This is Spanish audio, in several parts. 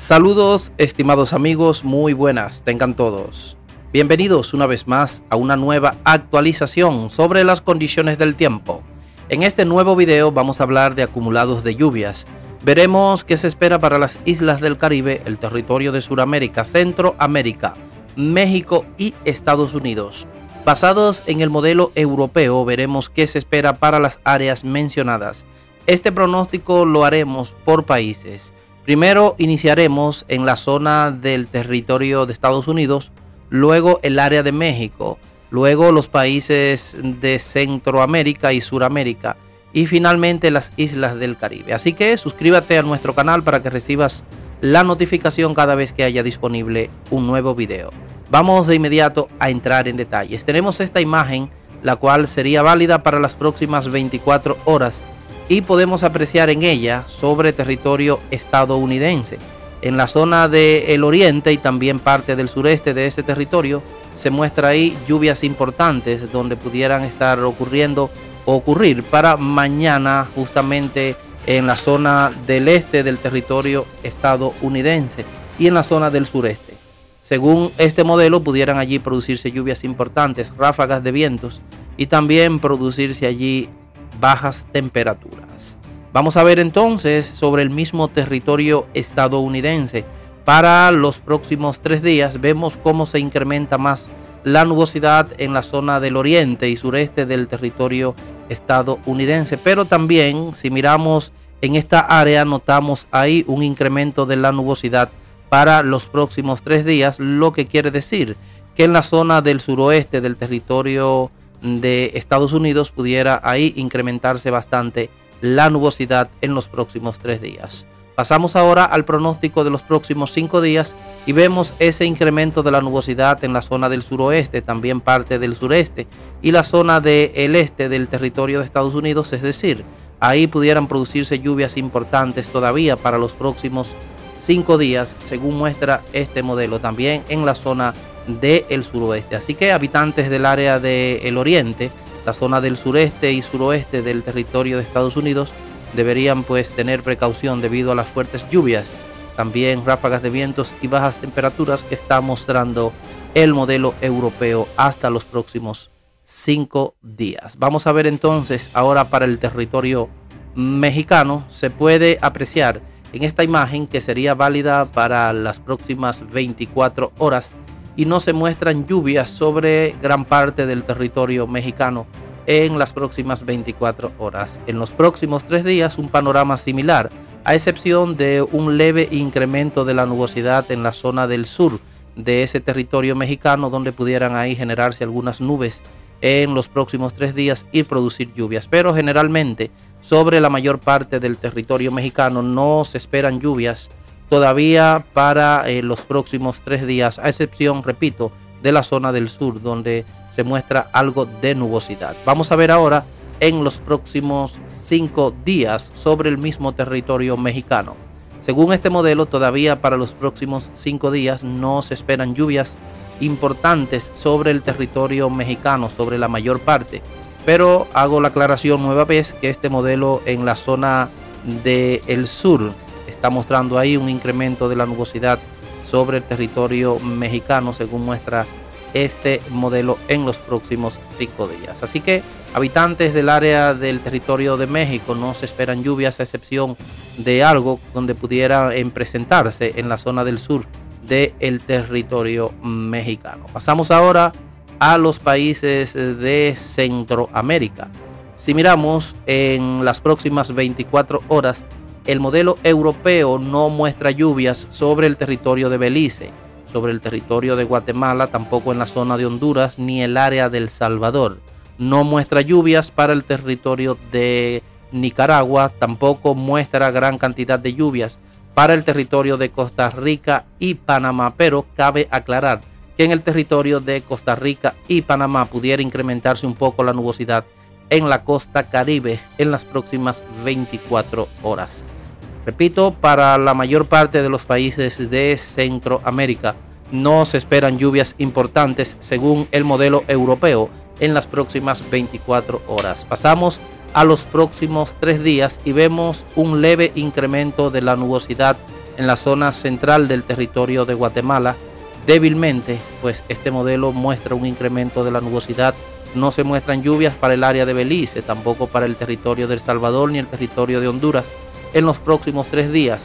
Saludos, estimados amigos, muy buenas, tengan todos. Bienvenidos una vez más a una nueva actualización sobre las condiciones del tiempo. En este nuevo video vamos a hablar de acumulados de lluvias. Veremos qué se espera para las islas del Caribe, el territorio de Sudamérica, Centroamérica, México y Estados Unidos. Basados en el modelo europeo, veremos qué se espera para las áreas mencionadas. Este pronóstico lo haremos por países. Primero iniciaremos en la zona del territorio de Estados Unidos, luego el área de México, luego los países de Centroamérica y Suramérica y finalmente las islas del Caribe. Así que suscríbete a nuestro canal para que recibas la notificación cada vez que haya disponible un nuevo video. Vamos de inmediato a entrar en detalles. Tenemos esta imagen, la cual sería válida para las próximas 24 horas. Y podemos apreciar en ella sobre territorio estadounidense. En la zona del oriente y también parte del sureste de ese territorio se muestra ahí lluvias importantes donde pudieran estar ocurriendo o ocurrir para mañana justamente en la zona del este del territorio estadounidense y en la zona del sureste. Según este modelo pudieran allí producirse lluvias importantes, ráfagas de vientos y también producirse allí bajas temperaturas. Vamos a ver entonces sobre el mismo territorio estadounidense. Para los próximos 3 días vemos cómo se incrementa más la nubosidad en la zona del oriente y sureste del territorio estadounidense. Pero también si miramos en esta área notamos ahí un incremento de la nubosidad para los próximos 3 días, lo que quiere decir que en la zona del suroeste del territorio de Estados Unidos pudiera ahí incrementarse bastante la nubosidad en los próximos 3 días. Pasamos ahora al pronóstico de los próximos 5 días y vemos ese incremento de la nubosidad en la zona del suroeste, también parte del sureste y la zona del este del territorio de Estados Unidos, es decir, ahí pudieran producirse lluvias importantes todavía para los próximos 5 días, según muestra este modelo, también en la zona del suroeste. Así que habitantes del área del oriente, la zona del sureste y suroeste del territorio de Estados Unidos deberían pues tener precaución debido a las fuertes lluvias, también ráfagas de vientos y bajas temperaturas que está mostrando el modelo europeo hasta los próximos 5 días. Vamos a ver entonces ahora para el territorio mexicano. Se puede apreciar en esta imagen que sería válida para las próximas 24 horas y no se muestran lluvias sobre gran parte del territorio mexicano en las próximas 24 horas. En los próximos 3 días un panorama similar, a excepción de un leve incremento de la nubosidad en la zona del sur de ese territorio mexicano, donde pudieran ahí generarse algunas nubes en los próximos 3 días y producir lluvias. Pero generalmente sobre la mayor parte del territorio mexicano no se esperan lluvias todavía para los próximos 3 días, a excepción, repito, de la zona del sur, donde se muestra algo de nubosidad. Vamos a ver ahora en los próximos 5 días sobre el mismo territorio mexicano. Según este modelo, todavía para los próximos 5 días no se esperan lluvias importantes sobre el territorio mexicano, sobre la mayor parte. Pero hago la aclaración nueva vez que este modelo en la zona del sur está mostrando ahí un incremento de la nubosidad sobre el territorio mexicano, según muestra este modelo en los próximos 5 días. Así que habitantes del área del territorio de México no se esperan lluvias, a excepción de algo donde pudiera presentarse en la zona del sur del territorio mexicano. Pasamos ahora a los países de Centroamérica. Si miramos en las próximas 24 horas, el modelo europeo no muestra lluvias sobre el territorio de Belice, sobre el territorio de Guatemala, tampoco en la zona de Honduras ni el área del Salvador. No muestra lluvias para el territorio de Nicaragua, tampoco muestra gran cantidad de lluvias para el territorio de Costa Rica y Panamá, pero cabe aclarar que en el territorio de Costa Rica y Panamá pudiera incrementarse un poco la nubosidad en la costa Caribe en las próximas 24 horas. Repito, para la mayor parte de los países de Centroamérica no se esperan lluvias importantes según el modelo europeo en las próximas 24 horas. Pasamos a los próximos 3 días y vemos un leve incremento de la nubosidad en la zona central del territorio de Guatemala. Débilmente, pues este modelo muestra un incremento de la nubosidad. No se muestran lluvias para el área de Belice, tampoco para el territorio de El Salvador ni el territorio de Honduras en los próximos 3 días.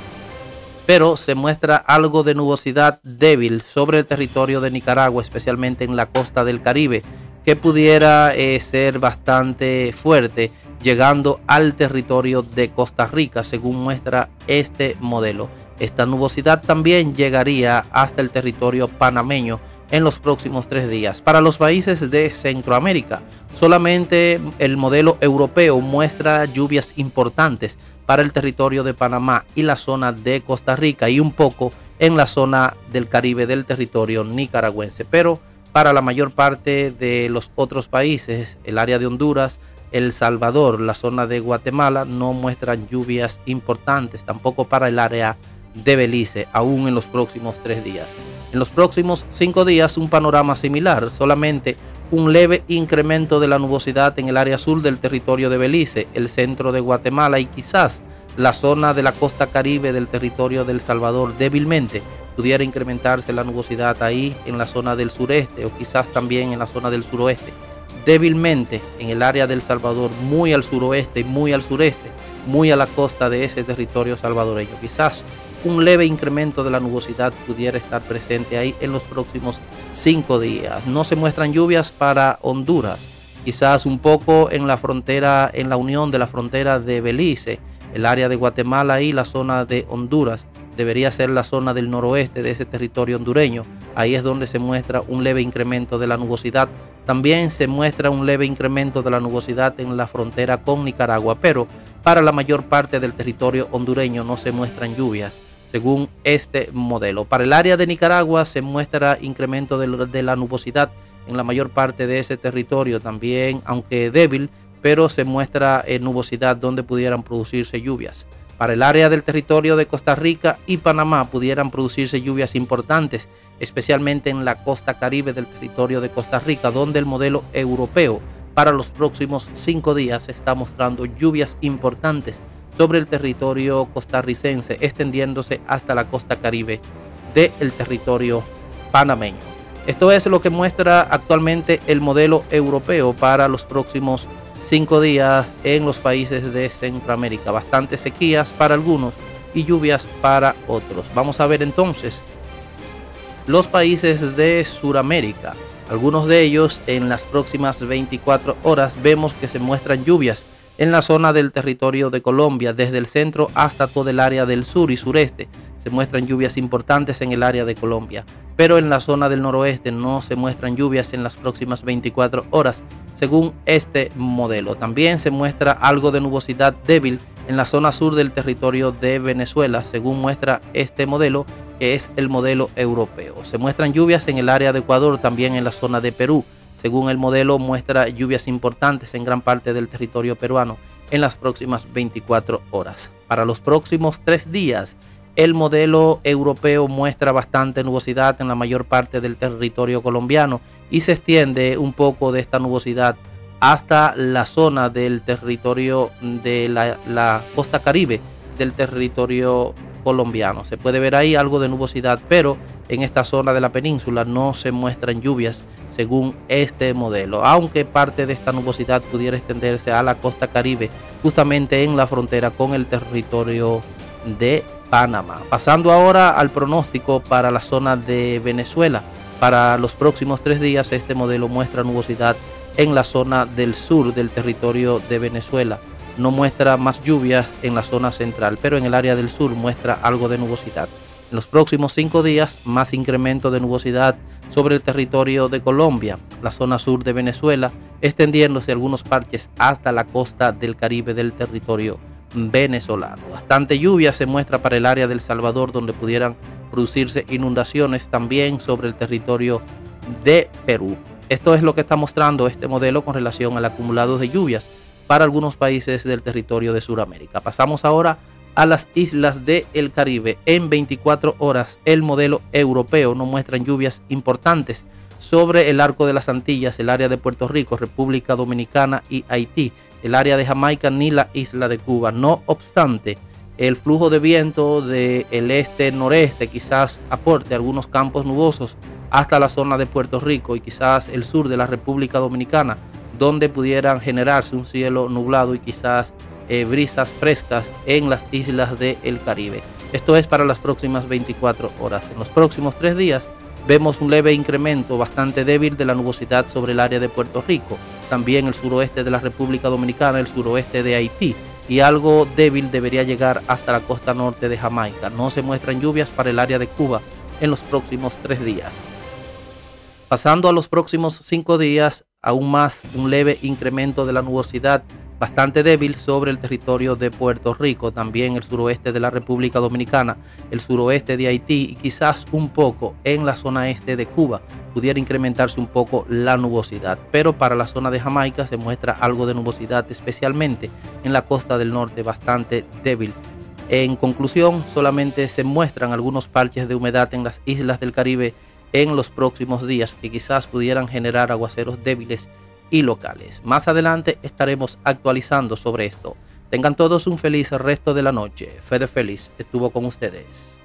Pero se muestra algo de nubosidad débil sobre el territorio de Nicaragua, especialmente en la costa del Caribe, que pudiera ser bastante fuerte, llegando al territorio de Costa Rica, según muestra este modelo. Esta nubosidad también llegaría hasta el territorio panameño en los próximos 3 días. Para los países de Centroamérica, solamente el modelo europeo muestra lluvias importantes para el territorio de Panamá y la zona de Costa Rica, y un poco en la zona del Caribe del territorio nicaragüense. Pero para la mayor parte de los otros países, el área de Honduras, El Salvador, la zona de Guatemala, no muestran lluvias importantes, tampoco para el área de Belice, aún en los próximos 3 días. En los próximos 5 días, un panorama similar, solamente un leve incremento de la nubosidad en el área sur del territorio de Belice, el centro de Guatemala y quizás la zona de la costa caribe del territorio de El Salvador. Débilmente pudiera incrementarse la nubosidad ahí en la zona del sureste o quizás también en la zona del suroeste. Débilmente en el área del Salvador, muy al suroeste y muy al sureste, muy a la costa de ese territorio salvadoreño. Quizás un leve incremento de la nubosidad pudiera estar presente ahí en los próximos 5 días. No se muestran lluvias para Honduras, quizás un poco en la frontera, en la unión de la frontera de Belice, el área de Guatemala y la zona de Honduras. Debería ser la zona del noroeste de ese territorio hondureño. Ahí es donde se muestra un leve incremento de la nubosidad. También se muestra un leve incremento de la nubosidad en la frontera con Nicaragua, pero para la mayor parte del territorio hondureño no se muestran lluvias, según este modelo. Para el área de Nicaragua se muestra incremento de la nubosidad en la mayor parte de ese territorio también, aunque débil, pero se muestra nubosidad donde pudieran producirse lluvias. Para el área del territorio de Costa Rica y Panamá pudieran producirse lluvias importantes, especialmente en la costa caribe del territorio de Costa Rica, donde el modelo europeo para los próximos 5 días está mostrando lluvias importantes sobre el territorio costarricense, extendiéndose hasta la costa caribe del territorio panameño. Esto es lo que muestra actualmente el modelo europeo para los próximos 5 días en los países de Centroamérica. Bastantes sequías para algunos y lluvias para otros. Vamos a ver entonces los países de Sudamérica. Algunos de ellos en las próximas 24 horas vemos que se muestran lluvias en la zona del territorio de Colombia, desde el centro hasta todo el área del sur y sureste. Se muestran lluvias importantes en el área de Colombia, pero en la zona del noroeste no se muestran lluvias en las próximas 24 horas, según este modelo. También se muestra algo de nubosidad débil en la zona sur del territorio de Venezuela, según muestra este modelo, que es el modelo europeo. Se muestran lluvias en el área de Ecuador, también en la zona de Perú. Según el modelo, muestra lluvias importantes en gran parte del territorio peruano en las próximas 24 horas. Para los próximos 3 días, el modelo europeo muestra bastante nubosidad en la mayor parte del territorio colombiano y se extiende un poco de esta nubosidad hasta la zona del territorio de la costa caribe del territorio colombiano. Se puede ver ahí algo de nubosidad, pero en esta zona de la península no se muestran lluvias según este modelo, aunque parte de esta nubosidad pudiera extenderse a la costa caribe, justamente en la frontera con el territorio de Panamá. Pasando ahora al pronóstico para la zona de Venezuela. Para los próximos 3 días este modelo muestra nubosidad en la zona del sur del territorio de Venezuela. No muestra más lluvias en la zona central, pero en el área del sur muestra algo de nubosidad. En los próximos 5 días, más incremento de nubosidad sobre el territorio de Colombia, la zona sur de Venezuela, extendiéndose algunos parches hasta la costa del Caribe del territorio venezolano. Bastante lluvia se muestra para el área del Salvador, donde pudieran producirse inundaciones, también sobre el territorio de Perú. Esto es lo que está mostrando este modelo con relación al acumulado de lluvias para algunos países del territorio de Sudamérica. Pasamos ahora a las islas del Caribe. En 24 horas el modelo europeo no muestra lluvias importantes sobre el arco de las Antillas, el área de Puerto Rico, República Dominicana y Haití, el área de Jamaica ni la isla de Cuba. No obstante, El flujo de viento del este-noreste quizás aporte algunos campos nubosos hasta la zona de Puerto Rico y quizás el sur de la República Dominicana, donde pudieran generarse un cielo nublado y quizás brisas frescas en las islas del Caribe. Esto es para las próximas 24 horas. En los próximos 3 días vemos un leve incremento bastante débil de la nubosidad sobre el área de Puerto Rico, también el suroeste de la República Dominicana, el suroeste de Haití, y algo débil debería llegar hasta la costa norte de Jamaica. No se muestran lluvias para el área de Cuba en los próximos 3 días. Pasando a los próximos 5 días, aún más un leve incremento de la nubosidad bastante débil sobre el territorio de Puerto Rico, también el suroeste de la República Dominicana, el suroeste de Haití y quizás un poco en la zona este de Cuba pudiera incrementarse un poco la nubosidad, pero para la zona de Jamaica se muestra algo de nubosidad, especialmente en la costa del norte, bastante débil. En conclusión, solamente se muestran algunos parches de humedad en las islas del Caribe en los próximos días que quizás pudieran generar aguaceros débiles y locales. Más adelante estaremos actualizando sobre esto. Tengan todos un feliz resto de la noche. Fede Félix estuvo con ustedes.